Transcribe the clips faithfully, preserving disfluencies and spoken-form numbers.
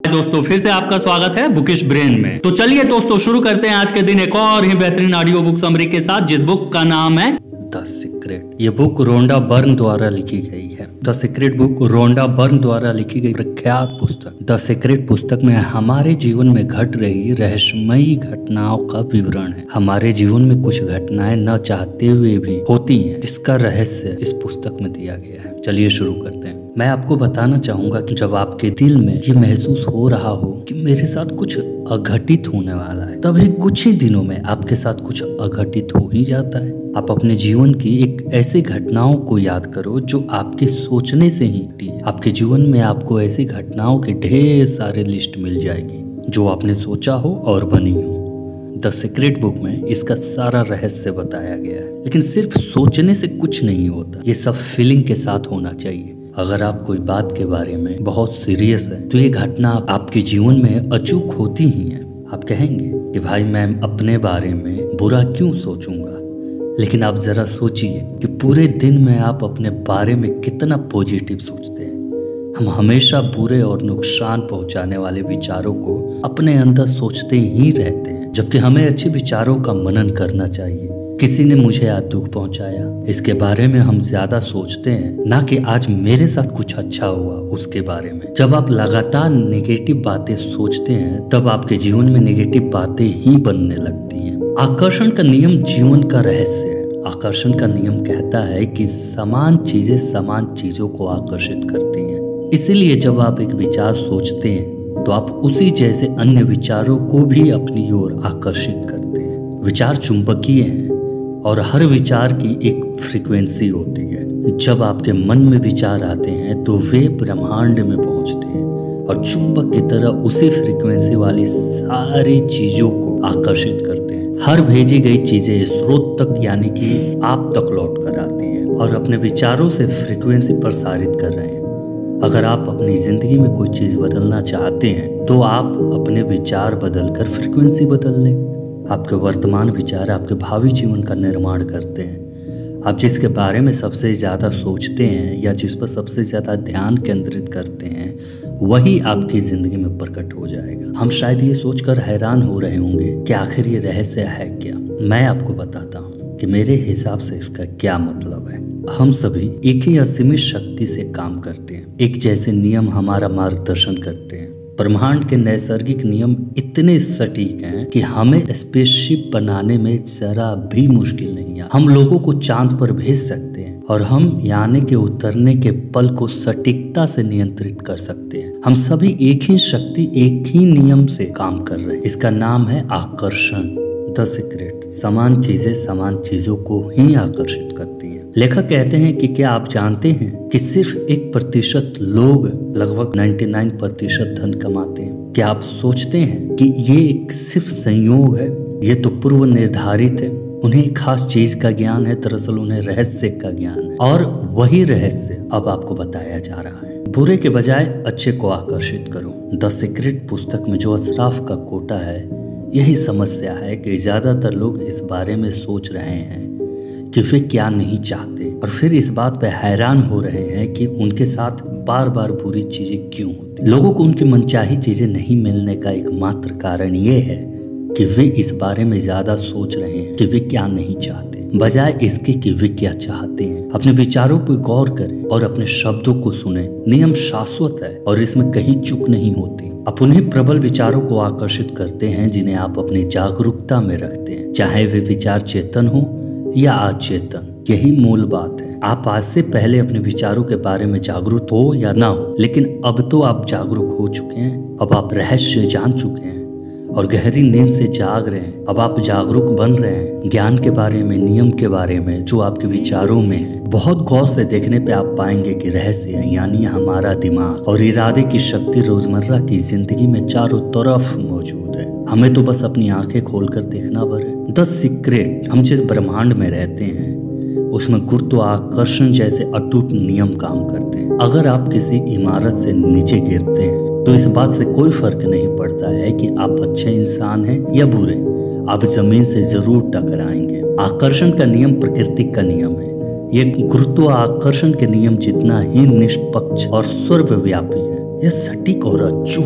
दोस्तों फिर से आपका स्वागत है बुकिश ब्रेन में। तो चलिए दोस्तों शुरू करते हैं आज के दिन एक और ही बेहतरीन ऑडियो बुक समरी के साथ, जिस बुक का नाम है द सीक्रेट। ये बुक रोंडा बर्न द्वारा लिखी गई है। The Secret book Rhonda Byrne द्वारा लिखी गई प्रख्यात पुस्तक। द सीक्रेट पुस्तक में हमारे जीवन में घट रही रहस्यमयी घटनाओं का विवरण है। हमारे जीवन में कुछ घटनाएं न चाहते हुए भी होती हैं, इसका रहस्य इस पुस्तक में दिया गया है। चलिए शुरू करते हैं। मैं आपको बताना चाहूंगा कि जब आपके दिल में ये महसूस हो रहा हो कि मेरे साथ कुछ अघटित होने वाला है, तभी कुछ ही दिनों में आपके साथ कुछ अघटित हो ही जाता है। आप अपने जीवन की एक ऐसी घटनाओं को याद करो जो आपके सोचने से ही घटी है। आपके जीवन में आपको ऐसी घटनाओं के ढेर सारे लिस्ट मिल जाएगी जो आपने सोचा हो और बनी हो। द सीक्रेट बुक में इसका सारा रहस्य बताया गया है। लेकिन सिर्फ सोचने से कुछ नहीं होता, ये सब फीलिंग के साथ होना चाहिए। अगर आप कोई बात के बारे में बहुत सीरियस है तो ये घटना आपके जीवन में अचूक होती ही है। आप कहेंगे कि भाई मैं अपने बारे में बुरा क्यों सोचूंगा, लेकिन आप जरा सोचिए कि पूरे दिन में आप अपने बारे में कितना पॉजिटिव सोचते हैं। हम हमेशा बुरे और नुकसान पहुंचाने वाले विचारों को अपने अंदर सोचते ही रहते हैं, जबकि हमें अच्छे विचारों का मनन करना चाहिए। किसी ने मुझे आज दुख पहुंचाया, इसके बारे में हम ज्यादा सोचते हैं, ना कि आज मेरे साथ कुछ अच्छा हुआ उसके बारे में। जब आप लगातार नेगेटिव बातें सोचते हैं तब आपके जीवन में नेगेटिव बातें ही बनने लगती हैं। आकर्षण का नियम जीवन का रहस्य है। आकर्षण का नियम कहता है कि समान चीजें समान चीजों को आकर्षित करती हैं। इसीलिए जब आप एक विचार सोचते हैं तो आप उसी जैसे अन्य विचारों को भी अपनी ओर आकर्षित करते हैं। विचार चुंबकीय हैं और हर विचार की एक फ्रीक्वेंसी होती है। जब आपके मन में विचार आते हैं तो वे ब्रह्मांड में पहुंचते हैं और चुंबक की तरह उसी फ्रीक्वेंसी वाली सारी चीजों को आकर्षित करते हैं। हर भेजी गई चीजें स्रोत तक यानी कि आप तक लौट कर आती है और अपने विचारों से फ्रीक्वेंसी प्रसारित कर रहे हैं। अगर आप अपनी जिंदगी में कोई चीज बदलना चाहते हैं तो आप अपने विचार बदलकर फ्रीक्वेंसी बदल लें। आपके वर्तमान विचार आपके भावी जीवन का निर्माण करते हैं। आप जिसके बारे में सबसे ज़्यादा सोचते हैं या जिस पर सबसे ज़्यादा ध्यान केंद्रित करते हैं वही आपकी ज़िंदगी में प्रकट हो जाएगा। हम शायद ये सोचकर हैरान हो रहे होंगे कि आखिर ये रहस्य है क्या। मैं आपको बताता हूँ कि मेरे हिसाब से इसका क्या मतलब है। हम सभी एक ही असीमित शक्ति से काम करते हैं। एक जैसे नियम हमारा मार्गदर्शन करते हैं। ब्रह्मांड के नैसर्गिक नियम इतने सटीक हैं कि हमें स्पेसशिप बनाने में जरा भी मुश्किल नहीं है। हम लोगों को चांद पर भेज सकते हैं और हम यानी के उतरने के पल को सटीकता से नियंत्रित कर सकते हैं। हम सभी एक ही शक्ति एक ही नियम से काम कर रहे हैं। इसका नाम है आकर्षण। The Secret. समान चीजें समान चीजों को ही आकर्षित करती हैं। लेखक कहते हैं कि क्या आप जानते हैं कि सिर्फ एक प्रतिशत लोग लगभग निन्यानवे प्रतिशत धन कमाते हैं। क्या आप सोचते हैं कि ये एक सिर्फ संयोग है? ये तो पूर्व निर्धारित है। उन्हें एक खास चीज का ज्ञान है, दरअसल उन्हें रहस्य का ज्ञान है और वही रहस्य अब आपको बताया जा रहा है। बुरे के बजाय अच्छे को आकर्षित करो। द सीक्रेट पुस्तक में जो अशराफ का कोटा है, यही समस्या है कि ज्यादातर लोग इस बारे में सोच रहे हैं कि वे क्या नहीं चाहते और फिर इस बात पर हैरान हो रहे हैं कि उनके साथ बार बार बुरी चीजें क्यों होती। लोगों को उनकी मनचाही चीजें नहीं मिलने का एकमात्र कारण ये है कि वे इस बारे में ज्यादा सोच रहे हैं कि वे क्या नहीं चाहते, बजाय इसके कि वे क्या चाहते हैं। अपने विचारों पर गौर करें और अपने शब्दों को सुने। नियम शाश्वत है और इसमें कहीं चूक नहीं होती। आप उन्हीं प्रबल विचारों को आकर्षित करते हैं जिन्हें आप अपनी जागरूकता में रखते हैं, चाहे वे विचार चेतन हो या अचेतन। यही मूल बात है। आप आज से पहले अपने विचारों के बारे में जागरूक हो या ना हो, लेकिन अब तो आप जागरूक हो चुके हैं। अब आप रहस्य जान चुके हैं और गहरी नींद से जाग रहे हैं। अब आप जागरूक बन रहे हैं ज्ञान के बारे में, नियम के बारे में जो आपके विचारों में है। बहुत गौर से देखने पे आप पाएंगे कि रहस्य यानी हमारा दिमाग और इरादे की शक्ति रोजमर्रा की जिंदगी में चारों तरफ मौजूद है। हमें तो बस अपनी आंखें खोलकर देखना भर है। The Secret. हम जिस ब्रह्मांड में रहते हैं उसमें गुरुत्वाकर्षण जैसे अटूट नियम काम करते हैं। अगर आप किसी इमारत से नीचे गिरते हैं तो इस बात से कोई फर्क नहीं पड़ता है कि आप अच्छे इंसान हैं या बुरे, आप जमीन से जरूर टकराएंगे। आकर्षण का नियम प्रकृति का नियम है। ये गुरुत्वाकर्षण के नियम जितना ही निष्पक्ष और सर्वव्यापी है। यह सटीक और अचूक है।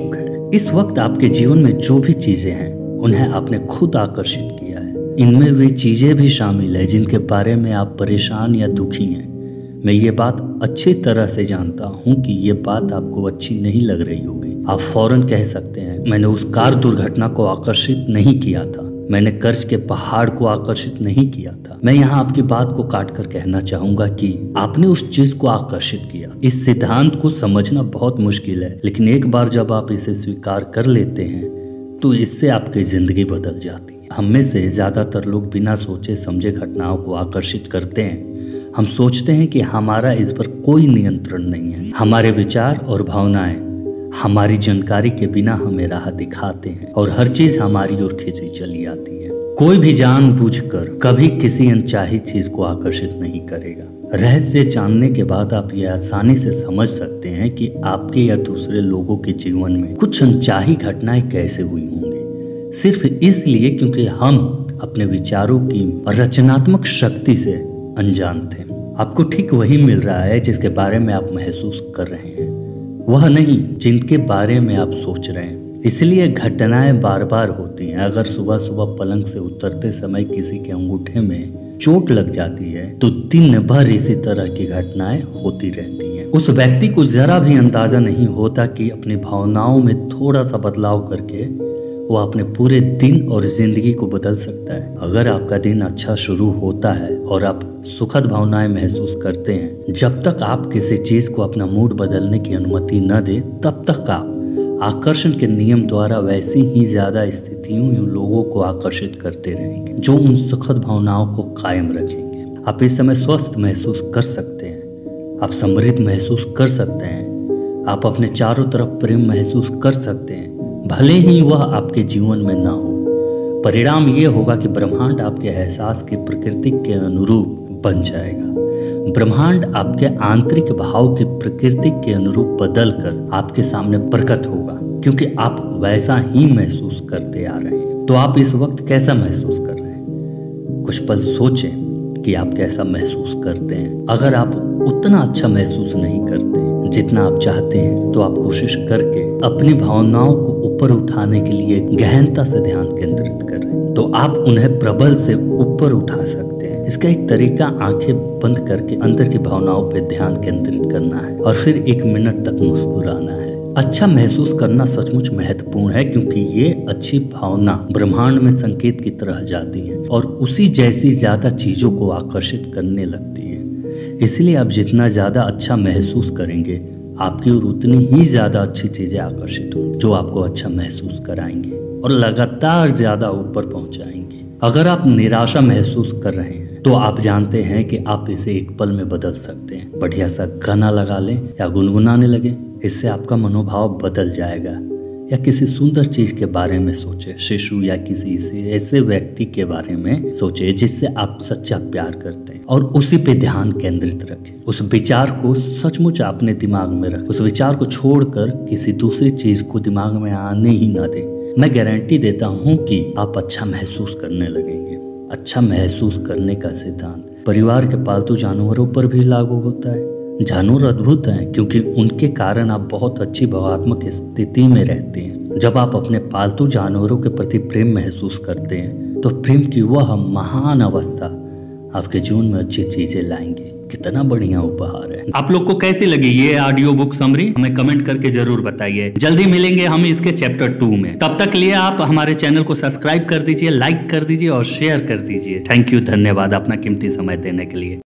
इस वक्त आपके जीवन में जो भी चीजें हैं उन्हें आपने खुद आकर्षित किया है। इनमें वे चीजें भी शामिल है जिनके बारे में आप परेशान या दुखी हैं। मैं ये बात अच्छी तरह से जानता हूँ कि ये बात आपको अच्छी नहीं लग रही होगी। आप फौरन कह सकते हैं, मैंने उस कार दुर्घटना को आकर्षित नहीं किया था, मैंने कर्ज के पहाड़ को आकर्षित नहीं किया था। मैं यहाँ आपकी बात को काट कर कहना चाहूंगा कि आपने उस चीज को आकर्षित किया। इस सिद्धांत को समझना बहुत मुश्किल है, लेकिन एक बार जब आप इसे स्वीकार कर लेते हैं तो इससे आपकी जिंदगी बदल जाती है। हम में से ज्यादातर लोग बिना सोचे समझे घटनाओं को आकर्षित करते हैं। हम सोचते हैं कि हमारा इस पर कोई नियंत्रण नहीं है। हमारे विचार और भावनाएं हमारी जानकारी के बिना हमें राह दिखाते हैं और हर चीज हमारी ओर खींची चली आती है। कोई भी जानबूझकर कभी किसी अनचाही चीज को आकर्षित नहीं करेगा। रहस्य जानने के बाद आप ये आसानी से समझ सकते हैं कि आपके या दूसरे लोगों के जीवन में कुछ अनचाही घटनाएं कैसे हुई होंगी, सिर्फ इसलिए क्योंकि हम अपने विचारों की रचनात्मक शक्ति से अनजान थे। आपको ठीक वही मिल रहा है जिसके बारे में आप महसूस कर रहे हैं, वह नहीं जिनके बारे में आप सोच रहे हैं। इसलिए घटनाएं बार बार होती हैं। अगर सुबह सुबह पलंग से उतरते समय किसी के अंगूठे में चोट लग जाती है तो दिन भर इसी तरह की घटनाएं होती रहती हैं। उस व्यक्ति को जरा भी अंदाजा नहीं होता कि अपनी भावनाओं में थोड़ा सा बदलाव करके वो अपने पूरे दिन और जिंदगी को बदल सकता है। अगर आपका दिन अच्छा शुरू होता है और आप सुखद भावनाएं महसूस करते हैं, जब तक आप किसी चीज को अपना मूड बदलने की अनुमति न दे, तब तक आप आकर्षण के नियम द्वारा वैसी ही ज्यादा स्थितियों या लोगों को आकर्षित करते रहेंगे जो उन सुखद भावनाओं को कायम रखेंगे। आप इस समय स्वस्थ महसूस कर सकते हैं, आप समृद्ध महसूस कर सकते हैं, आप अपने चारों तरफ प्रेम महसूस कर सकते हैं, भले ही वह आपके जीवन में ना हो। परिणाम ये होगा कि ब्रह्मांड आपके एहसास की प्रकृति के अनुरूप बन जाएगा। ब्रह्मांड आपके आंतरिक भाव की प्रकृति के अनुरूप बदलकर आपके सामने प्रकट होगा, क्योंकि आप वैसा ही महसूस करते आ रहे हैं। तो आप इस वक्त कैसा महसूस कर रहे हैं? कुछ पल सोचें कि आप कैसा महसूस करते हैं। अगर आप उतना अच्छा महसूस नहीं करते जितना आप चाहते हैं, तो आप कोशिश करके अपनी भावनाओं को ऊपर उठाने के लिए गहनता से ध्यान केंद्रित करें, तो आप उन्हें प्रबल से ऊपर उठा सकते हैं। इसका एक तरीका आंखें बंद करके अंदर की भावनाओं पर ध्यान केंद्रित करना है और फिर एक मिनट तक मुस्कुराना है। अच्छा महसूस करना सचमुच महत्वपूर्ण है, क्योंकि ये अच्छी भावना ब्रह्मांड में संकेत की तरह जाती है और उसी जैसी ज्यादा चीजों को आकर्षित करने लगती है। इसलिए आप जितना ज्यादा अच्छा महसूस करेंगे, आपकी ओर उतनी ही ज्यादा अच्छी चीजें आकर्षित होंगी जो आपको अच्छा महसूस कराएंगे और लगातार ज्यादा ऊपर पहुंचाएंगे। अगर आप निराशा महसूस कर रहे हैं तो आप जानते हैं कि आप इसे एक पल में बदल सकते हैं। बढ़िया सा गाना लगा लें या गुनगुनाने लगे, इससे आपका मनोभाव बदल जाएगा। या किसी सुंदर चीज के बारे में सोचे, शिशु या किसी ऐसे व्यक्ति के बारे में सोचे जिससे आप सच्चा प्यार करते हैं और उसी पे ध्यान केंद्रित रखें। उस विचार को सचमुच अपने दिमाग में रखें। उस विचार को छोड़कर किसी दूसरी चीज को दिमाग में आने ही ना दें। मैं गारंटी देता हूँ कि आप अच्छा महसूस करने लगेंगे। अच्छा महसूस करने का सिद्धांत परिवार के पालतू जानवरों पर भी लागू होता है। जानवर अद्भुत हैं क्योंकि उनके कारण आप बहुत अच्छी भावनात्मक स्थिति में रहते हैं। जब आप अपने पालतू जानवरों के प्रति प्रेम महसूस करते हैं तो प्रेम की वह महान अवस्था आपके जीवन में अच्छी चीजें लाएंगे। कितना बढ़िया उपहार है। आप लोग को कैसी लगी ये ऑडियो बुक समरी, हमें कमेंट करके जरूर बताइए। जल्दी मिलेंगे हम इसके चैप्टर टू में। तब तक के लिए आप हमारे चैनल को सब्सक्राइब कर दीजिए, लाइक कर दीजिए और शेयर कर दीजिए। थैंक यू, धन्यवाद अपना कीमती समय देने के लिए।